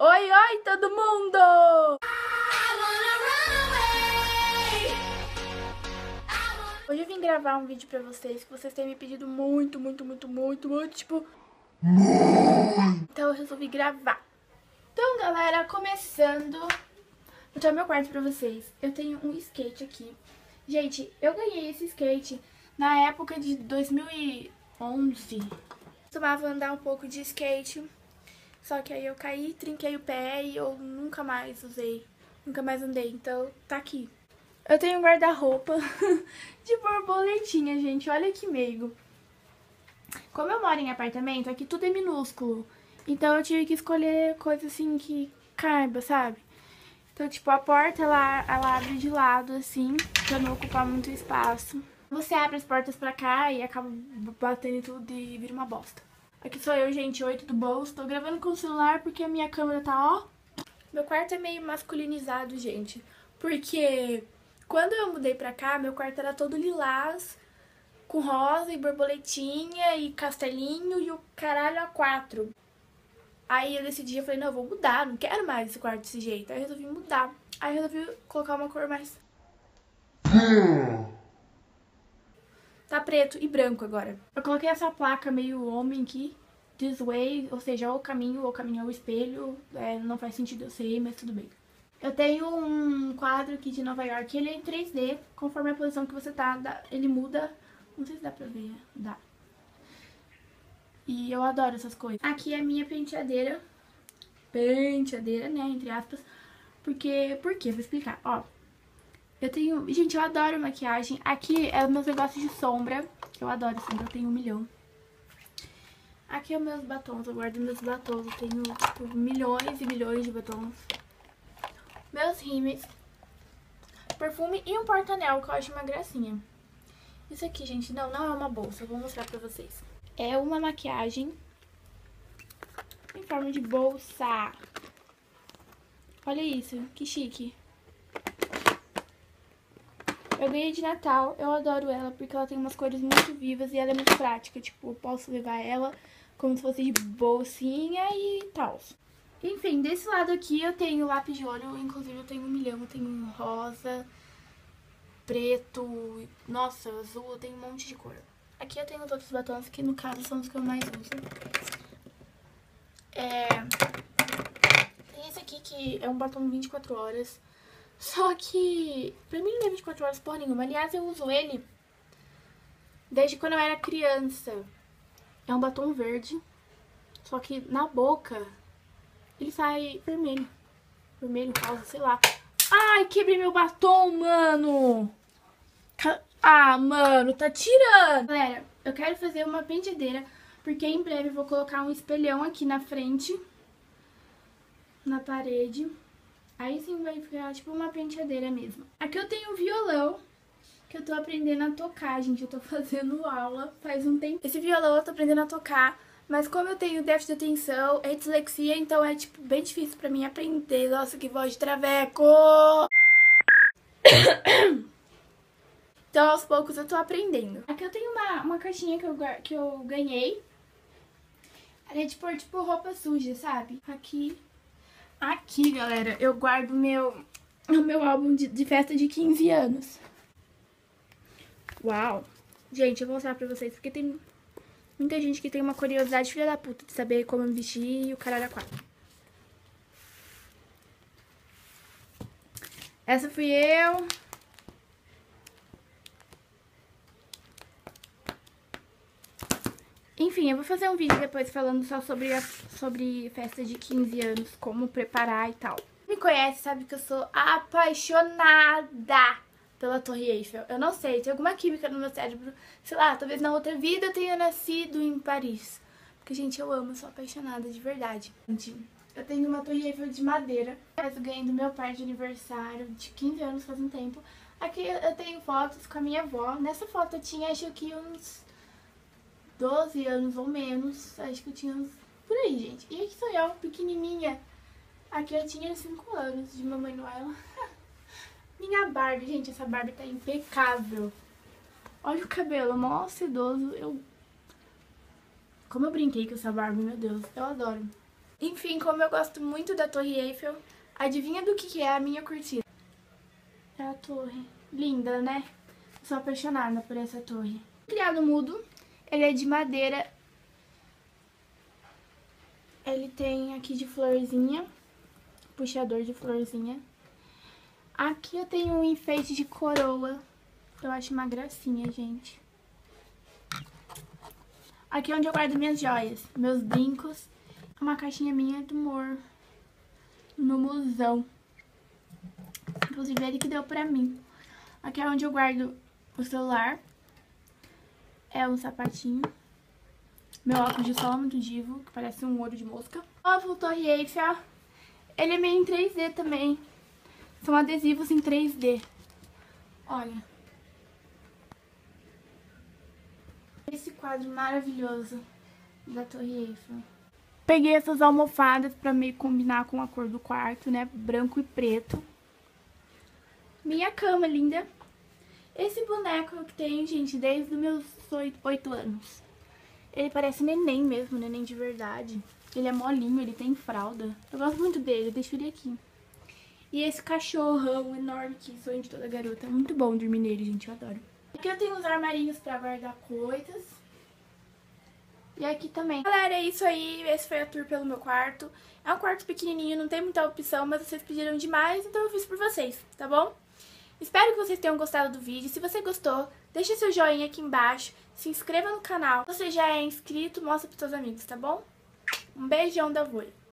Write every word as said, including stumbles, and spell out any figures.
Oi, oi, todo mundo! Hoje eu vim gravar um vídeo pra vocês que vocês têm me pedido muito, muito, muito, muito, muito, tipo... Então eu resolvi gravar. Então, galera, começando... Vou mostrar meu quarto pra vocês. Eu tenho um skate aqui. Gente, eu ganhei esse skate na época de dois mil e onze. Costumava andar um pouco de skate, só que aí eu caí, trinquei o pé e eu nunca mais usei, nunca mais andei, então tá aqui. Eu tenho um guarda-roupa de borboletinha, gente, olha que meigo. Como eu moro em apartamento, aqui tudo é minúsculo, então eu tive que escolher coisa assim que caiba, sabe? Então, tipo, a porta, ela, ela abre de lado, assim, pra não ocupar muito espaço. Você abre as portas pra cá e acaba batendo em tudo e vira uma bosta. Aqui sou eu, gente, oi, tudo bom? Estou gravando com o celular porque a minha câmera tá, ó... Meu quarto é meio masculinizado, gente, porque quando eu mudei pra cá, meu quarto era todo lilás, com rosa e borboletinha e castelinho e o caralho a quatro. Aí eu decidi, eu falei, não, eu vou mudar, não quero mais esse quarto desse jeito. Aí eu resolvi mudar. Aí eu resolvi colocar uma cor mais... Tá preto e branco agora. Eu coloquei essa placa meio homem aqui, this way, ou seja, ou o caminho, ou o caminho é o espelho. É, não faz sentido, eu sei, mas tudo bem. Eu tenho um quadro aqui de Nova York, ele é em três D, conforme a posição que você tá, ele muda. Não sei se dá pra ver, dá. E eu adoro essas coisas. Aqui é a minha penteadeira, penteadeira, né, entre aspas, porque, por quê? Vou explicar, ó. Eu tenho... Gente, eu adoro maquiagem. Aqui é os meus negócios de sombra. Eu adoro sombra, eu tenho um milhão. Aqui é os meus batons, eu guardo meus batons. Eu tenho, tipo, milhões e milhões de batons. Meus rímels. Perfume e um porta-anel, que eu acho uma gracinha. Isso aqui, gente, não, não é uma bolsa. Eu vou mostrar pra vocês. É uma maquiagem em forma de bolsa. Olha isso, que chique. Eu ganhei de Natal, eu adoro ela porque ela tem umas cores muito vivas e ela é muito prática. Tipo, eu posso levar ela como se fosse de bolsinha e tal. Enfim, desse lado aqui eu tenho lápis de olho, inclusive eu tenho um milhão. Eu tenho rosa, preto, nossa, azul, eu tenho um monte de cor. Aqui eu tenho os outros batons que no caso são os que eu mais uso. É... Tem esse aqui que é um batom vinte e quatro horas. Só que, pra mim não é vinte e quatro horas porra nenhuma. Aliás, eu uso ele desde quando eu era criança. É um batom verde. Só que na boca ele sai vermelho. Vermelho, rosa, sei lá. Ai, quebrei meu batom, mano. Ah, mano, tá tirando. Galera, eu quero fazer uma penteadeira, porque em breve eu vou colocar um espelhão aqui na frente, na parede. Aí sim vai ficar tipo uma penteadeira mesmo. Aqui eu tenho um violão que eu tô aprendendo a tocar, gente. Eu tô fazendo aula faz um tempo. Esse violão eu tô aprendendo a tocar, mas como eu tenho déficit de atenção, é dislexia, então é tipo bem difícil pra mim aprender. Nossa, que voz de traveco! Então aos poucos eu tô aprendendo. Aqui eu tenho uma, uma caixinha que eu, que eu ganhei. Ela é de pôr tipo roupa suja, sabe? Aqui... Aqui, galera, eu guardo meu, o meu álbum de, de festa de quinze anos. Uau! Gente, eu vou mostrar pra vocês, porque tem muita gente que tem uma curiosidade filha da puta de saber como me vestir e o caralho a quatro. Essa fui eu. Enfim, eu vou fazer um vídeo depois falando só sobre, a, sobre festa de quinze anos, como preparar e tal. Quem me conhece sabe que eu sou apaixonada pela Torre Eiffel. Eu não sei, tem alguma química no meu cérebro. Sei lá, talvez na outra vida eu tenha nascido em Paris. Porque, gente, eu amo, eu sou apaixonada de verdade. Gente, eu tenho uma Torre Eiffel de madeira. Eu ganhei do meu pai de aniversário de quinze anos, faz um tempo. Aqui eu tenho fotos com a minha avó. Nessa foto eu tinha, acho que uns... doze anos ou menos, acho que eu tinha uns... por aí, gente. E aqui sou eu, pequenininha. Aqui eu tinha cinco anos, de Mamãe Noel. Minha Barbie, gente, essa Barbie tá impecável. Olha o cabelo, mó sedoso. Eu... Como eu brinquei com essa Barbie, meu Deus, eu adoro. Enfim, como eu gosto muito da Torre Eiffel, adivinha do que que é a minha cortina? É a torre. Linda, né? Sou apaixonada por essa torre. Criado mudo, ele é de madeira. Ele tem aqui de florzinha, puxador de florzinha. Aqui eu tenho um enfeite de coroa. Eu acho uma gracinha, gente. Aqui é onde eu guardo minhas joias, meus brincos. Uma caixinha minha do Mor, no museu. Inclusive ele que deu pra mim. Aqui é onde eu guardo o celular. É um sapatinho. Meu óculos de sol muito divo, que parece um olho de mosca. Novo Torre Eiffel. Ele é meio em três D também. São adesivos em três D. Olha. Esse quadro maravilhoso da Torre Eiffel. Peguei essas almofadas pra meio combinar com a cor do quarto, né? Branco e preto. Minha cama linda. Esse boneco que tenho, gente, desde os meus oito anos. Ele parece neném mesmo, neném de verdade. Ele é molinho, ele tem fralda. Eu gosto muito dele, deixo ele aqui. E esse cachorrão enorme que sonho de toda garota. É muito bom dormir nele, gente, eu adoro. Aqui eu tenho uns armarinhos pra guardar coisas. E aqui também. Galera, é isso aí. Esse foi a tour pelo meu quarto. É um quarto pequenininho, não tem muita opção, mas vocês pediram demais, então eu fiz por vocês, tá bom? Espero que vocês tenham gostado do vídeo. Se você gostou, deixa seu joinha aqui embaixo. Se inscreva no canal. Se você já é inscrito, mostra pros seus amigos, tá bom? Um beijão da Voi.